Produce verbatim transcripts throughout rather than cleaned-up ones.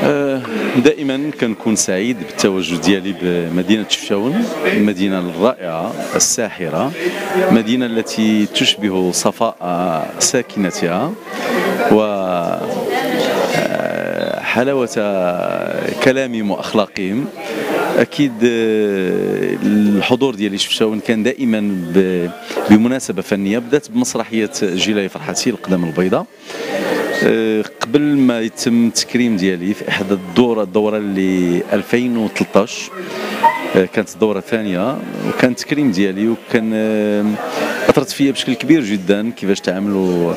آه، دائما كنكون سعيد بالتواجد ديالي بمدينة شفشاون، المدينة الرائعة الساحرة، مدينة التي تشبه صفاء ساكنتها و آه، حلاوة كلامهم وأخلاقهم. أكيد آه، الحضور ديالي شفشاون كان دائما بمناسبة فنية، بدات بمسرحية جيلاي فرحتي القدم البيضاء. أه قبل ما يتم التكريم ديالي في احدى الدوره الدوره اللي ألفين وثلاثطاش، أه كانت الدوره الثانيه، وكان التكريم ديالي، وكان أه اثرت فيا بشكل كبير جدا كيفاش تعاملوا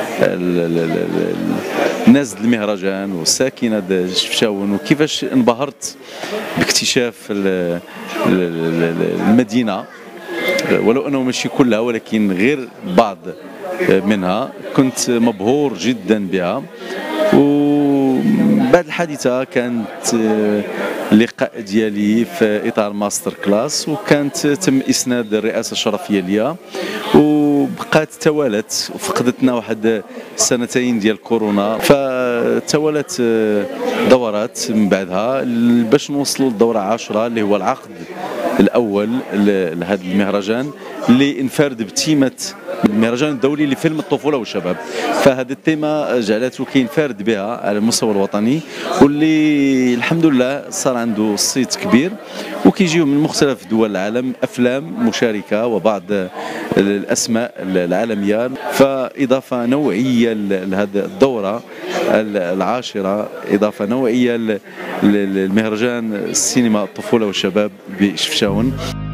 الناس ديال المهرجان والساكنه ديال شفشاون، وكيفاش انبهرت باكتشاف المدينه، ولو انه ماشي كلها ولكن غير بعض منها. كنت مبهور جدا بها. وبعد الحادثه كانت اللقاء ديالي في اطار ماستر كلاس، وكانت تم اسناد الرئاسه الشرفيه ليا، وبقات توالت وفقدتنا واحد سنتين ديال كورونا، فتوالت دورات من بعدها باش نوصلوا للدوره عشرة اللي هو العقد الاول لهذا المهرجان اللي انفرد بتيمه المهرجان الدولي لفيلم الطفوله والشباب. فهذه التيمه جعلته كينفرد بها على المستوى الوطني، واللي الحمد لله صار عنده صيت كبير، وكيجيو من مختلف دول العالم افلام مشاركه وبعض الاسماء العالميه. فاضافه نوعيه لهذه الدوره العاشره، اضافه نوعيه للمهرجان السينما الطفوله والشباب بشفشاون.